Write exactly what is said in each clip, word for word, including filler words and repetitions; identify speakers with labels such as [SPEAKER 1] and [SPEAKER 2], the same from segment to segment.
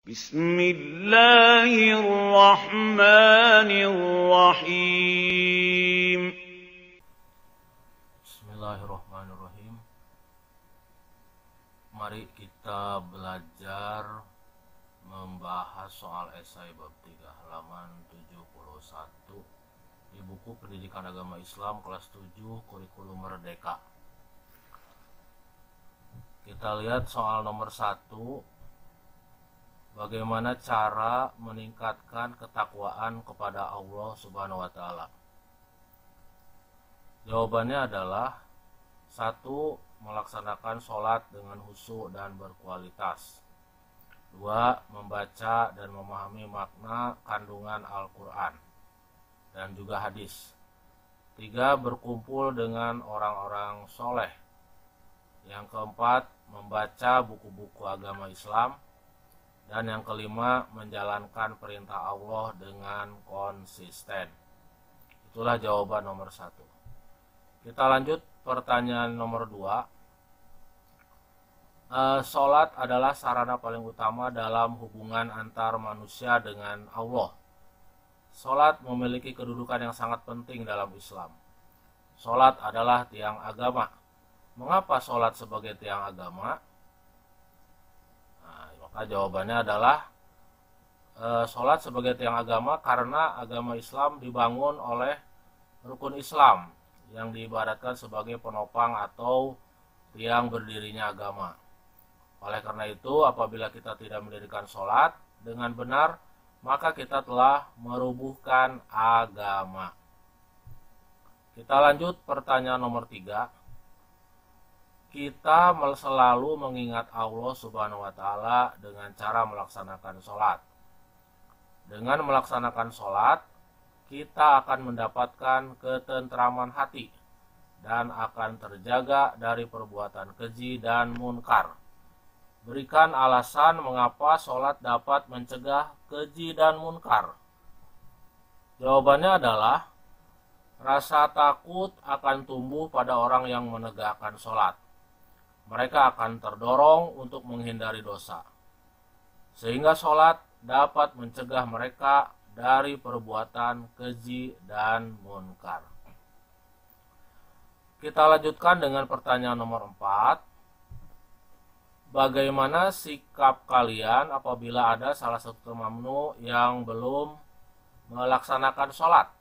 [SPEAKER 1] Bismillahirrahmanirrahim.
[SPEAKER 2] Bismillahirrahmanirrahim. Mari kita belajar membahas soal esai bab tiga halaman tujuh puluh satu di buku Pendidikan Agama Islam kelas tujuh Kurikulum Merdeka. Kita lihat soal nomor satu. Bagaimana cara meningkatkan ketakwaan kepada Allah Subhanahu wa taala? Jawabannya adalah satu. Melaksanakan sholat dengan khusyuk dan berkualitas. Dua. Membaca dan memahami makna kandungan Al-Quran dan juga hadis. Tiga. Berkumpul dengan orang-orang soleh. Yang keempat, membaca buku-buku agama Islam. Dan yang kelima, menjalankan perintah Allah dengan konsisten. Itulah jawaban nomor satu. Kita lanjut pertanyaan nomor dua. E, Sholat adalah sarana paling utama dalam hubungan antar manusia dengan Allah. Sholat memiliki kedudukan yang sangat penting dalam Islam. Sholat adalah tiang agama. Mengapa sholat sebagai tiang agama? Maka jawabannya adalah e, sholat sebagai tiang agama karena agama Islam dibangun oleh rukun Islam yang diibaratkan sebagai penopang atau tiang berdirinya agama. Oleh karena itu, apabila kita tidak mendirikan sholat dengan benar, maka kita telah merubuhkan agama. Kita lanjut pertanyaan nomor tiga. Kita selalu mengingat Allah Subhanahu wa taala dengan cara melaksanakan sholat. Dengan melaksanakan sholat, kita akan mendapatkan ketentraman hati dan akan terjaga dari perbuatan keji dan munkar. Berikan alasan mengapa sholat dapat mencegah keji dan munkar. Jawabannya adalah rasa takut akan tumbuh pada orang yang menegakkan sholat. Mereka akan terdorong untuk menghindari dosa. Sehingga sholat dapat mencegah mereka dari perbuatan keji dan munkar. Kita lanjutkan dengan pertanyaan nomor empat. Bagaimana sikap kalian apabila ada salah satu temamnu yang belum melaksanakan sholat?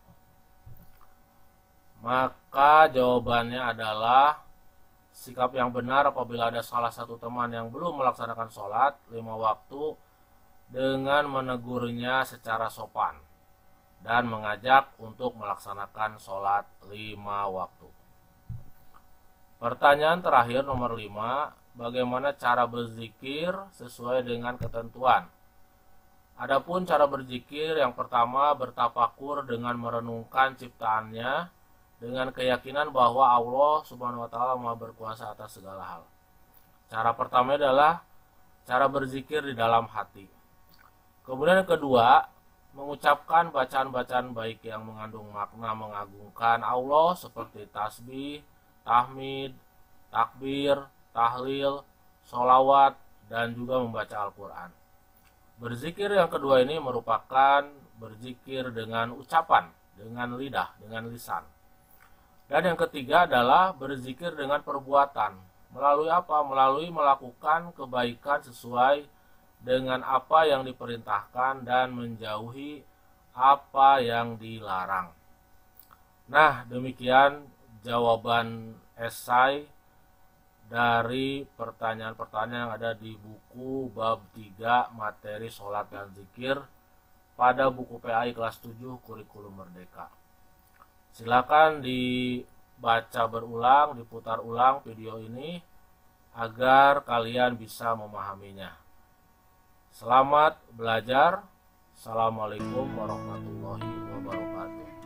[SPEAKER 2] Maka jawabannya adalah sikap yang benar apabila ada salah satu teman yang belum melaksanakan sholat lima waktu dengan menegurnya secara sopan dan mengajak untuk melaksanakan sholat lima waktu. Pertanyaan terakhir nomor lima, bagaimana cara berzikir sesuai dengan ketentuan? Adapun cara berzikir yang pertama bertafakur dengan merenungkan ciptaannya dengan keyakinan bahwa Allah Subhanahu wa taala Maha berkuasa atas segala hal. Cara pertama adalah cara berzikir di dalam hati. Kemudian yang kedua, mengucapkan bacaan-bacaan baik yang mengandung makna mengagungkan Allah seperti tasbih, tahmid, takbir, tahlil, sholawat, dan juga membaca Al-Quran. Berzikir yang kedua ini merupakan berzikir dengan ucapan, dengan lidah, dengan lisan. Dan yang ketiga adalah berzikir dengan perbuatan. Melalui apa? Melalui melakukan kebaikan sesuai dengan apa yang diperintahkan dan menjauhi apa yang dilarang. Nah, demikian jawaban esai dari pertanyaan-pertanyaan yang ada di buku bab tiga materi sholat dan zikir pada buku P A I kelas tujuh Kurikulum Merdeka. Silakan dibaca berulang, diputar ulang video ini agar kalian bisa memahaminya. Selamat belajar. Assalamualaikum warahmatullahi wabarakatuh.